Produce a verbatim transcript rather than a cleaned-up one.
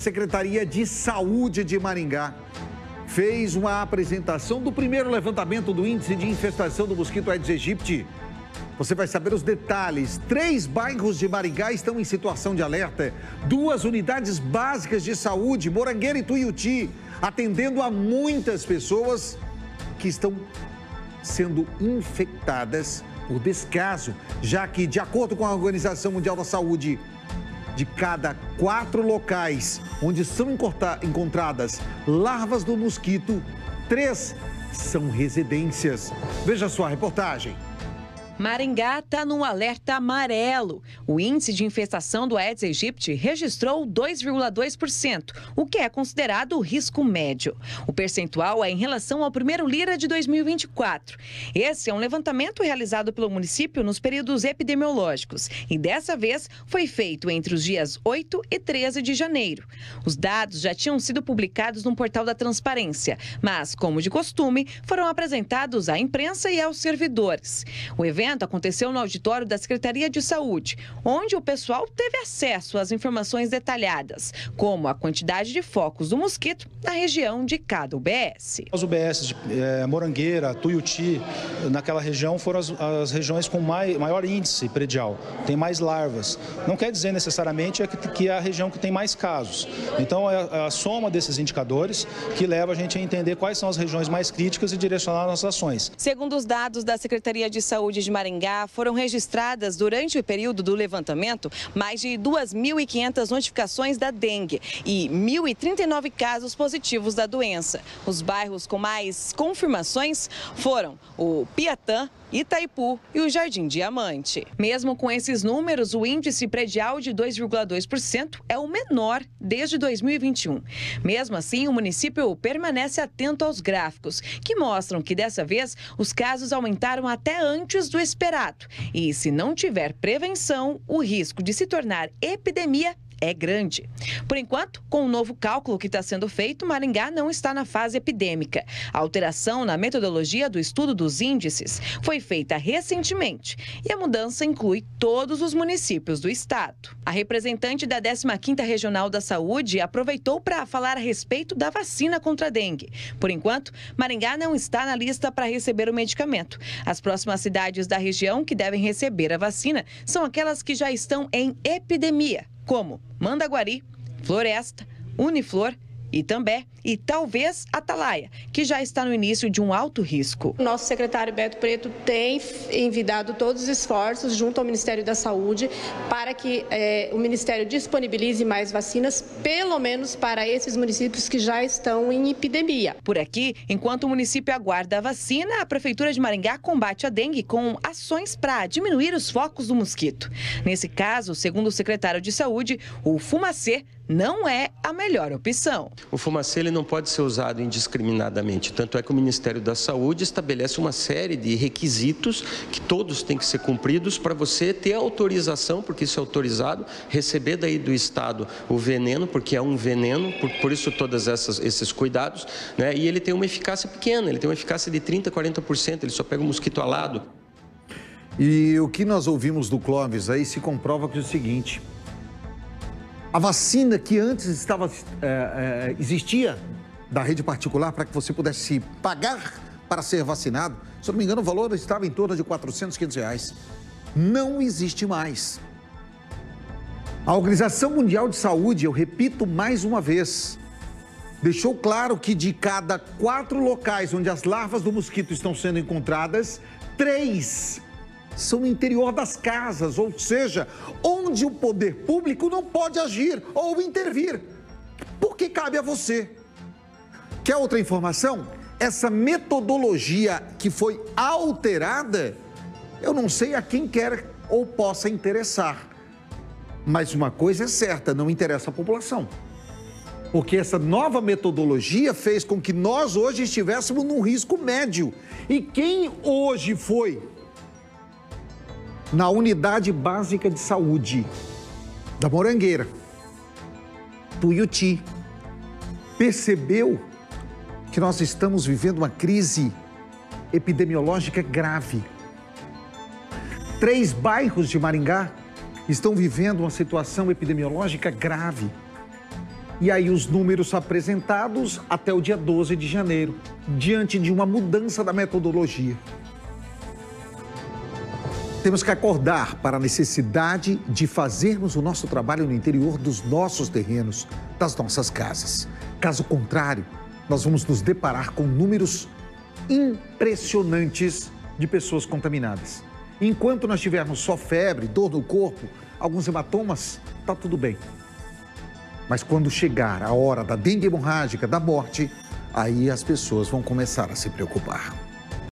Secretaria de Saúde de Maringá fez uma apresentação do primeiro levantamento do índice de infestação do mosquito Aedes aegypti. Você vai saber os detalhes. Três bairros de Maringá estão em situação de alerta. Duas unidades básicas de saúde, Morangueira e Tuiuti, atendendo a muitas pessoas que estão sendo infectadas por descaso, já que, de acordo com a Organização Mundial da Saúde, de cada quatro locais onde são encontradas larvas do mosquito, três são residências. Veja sua reportagem. Maringá está num alerta amarelo. O índice de infestação do Aedes aegypti registrou dois vírgula dois por cento, o que é considerado risco médio. O percentual é em relação ao primeiro Lira de dois mil e vinte e quatro. Esse é um levantamento realizado pelo município nos períodos epidemiológicos e dessa vez foi feito entre os dias oito e treze de janeiro. Os dados já tinham sido publicados no portal da Transparência, mas, como de costume, foram apresentados à imprensa e aos servidores. O evento aconteceu no auditório da Secretaria de Saúde, onde o pessoal teve acesso às informações detalhadas, como a quantidade de focos do mosquito na região de cada U B S. As U B S de é, Morangueira, Tuiuti, naquela região foram as, as regiões com mai, maior índice predial, tem mais larvas. Não quer dizer necessariamente que, que é a região que tem mais casos. Então é a soma desses indicadores que leva a gente a entender quais são as regiões mais críticas e direcionar nossas ações. Segundo os dados da Secretaria de Saúde de Maringá, foram registradas durante o período do levantamento mais de duas mil e quinhentas notificações da dengue e mil e trinta e nove casos positivos da doença. Os bairros com mais confirmações foram o Piatã, Itaipu e o Jardim Diamante. Mesmo com esses números, o índice predial de dois vírgula dois por cento é o menor desde dois mil e vinte e um. Mesmo assim, o município permanece atento aos gráficos, que mostram que dessa vez os casos aumentaram até antes do esperado. E se não tiver prevenção, o risco de se tornar epidemia é grande. Por enquanto, com o novo cálculo que está sendo feito, Maringá não está na fase epidêmica. A alteração na metodologia do estudo dos índices foi feita recentemente e a mudança inclui todos os municípios do estado. A representante da décima quinta Regional da Saúde aproveitou para falar a respeito da vacina contra a dengue. Por enquanto, Maringá não está na lista para receber o medicamento. As próximas cidades da região que devem receber a vacina são aquelas que já estão em epidemia, como Mandaguari, Floresta, Uniflor, Itambé e talvez Atalaia, que já está no início de um alto risco. O nosso secretário Beto Preto tem envidado todos os esforços junto ao Ministério da Saúde para que eh, o Ministério disponibilize mais vacinas, pelo menos para esses municípios que já estão em epidemia. Por aqui, enquanto o município aguarda a vacina, a Prefeitura de Maringá combate a dengue com ações para diminuir os focos do mosquito. Nesse caso, segundo o secretário de Saúde, o fumacê não é a melhor opção. O fumacê ele não pode ser usado indiscriminadamente, tanto é que o Ministério da Saúde estabelece uma série de requisitos que todos têm que ser cumpridos para você ter autorização, porque isso é autorizado, receber daí do Estado o veneno, porque é um veneno, por, por isso todos esses cuidados, né? E ele tem uma eficácia pequena, ele tem uma eficácia de trinta, quarenta por cento, ele só pega o mosquito alado. E o que nós ouvimos do Clóvis aí se comprova que é o seguinte: a vacina que antes estava, é, é, existia da rede particular para que você pudesse pagar para ser vacinado, se eu não me engano o valor estava em torno de quatrocentos, quinhentos reais. Não existe mais. A Organização Mundial de Saúde, eu repito mais uma vez, deixou claro que de cada quatro locais onde as larvas do mosquito estão sendo encontradas, três são no interior das casas, ou seja, onde o poder público não pode agir ou intervir, porque cabe a você. Quer outra informação? Essa metodologia que foi alterada, eu não sei a quem quer ou possa interessar, mas uma coisa é certa, não interessa a população. Porque essa nova metodologia fez com que nós hoje estivéssemos num risco médio. E quem hoje foi na unidade básica de saúde da Morangueira, Tuiuti, percebeu que nós estamos vivendo uma crise epidemiológica grave. Três bairros de Maringá estão vivendo uma situação epidemiológica grave. E aí os números apresentados até o dia doze de janeiro, diante de uma mudança da metodologia. Temos que acordar para a necessidade de fazermos o nosso trabalho no interior dos nossos terrenos, das nossas casas. Caso contrário, nós vamos nos deparar com números impressionantes de pessoas contaminadas. Enquanto nós tivermos só febre, dor no corpo, alguns hematomas, tá tudo bem. Mas quando chegar a hora da dengue hemorrágica, da morte, aí as pessoas vão começar a se preocupar.